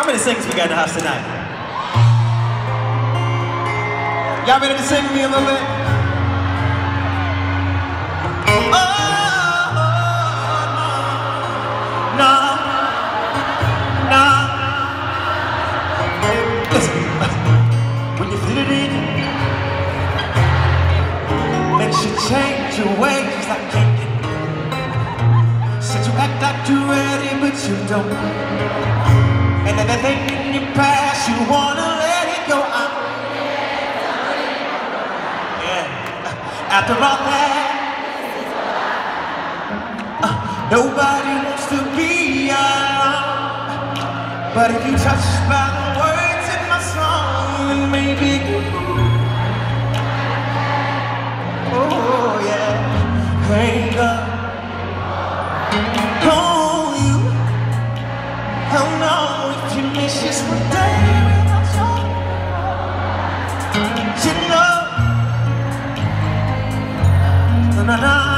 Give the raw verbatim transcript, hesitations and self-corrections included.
How many singers we got in the house tonight? Y'all ready to sing with me a little bit? Oh, no, no, no. Listen, when you fit it in, makes you change your ways like can't get. Said you act like you're ready, but you don't. And everything in your past, you wanna let it go out. Yeah. After all that, uh, nobody wants to be alone. But if you touch by the words in my song, then maybe, oh yeah, hang up. It's just one day without you, you know, na na na.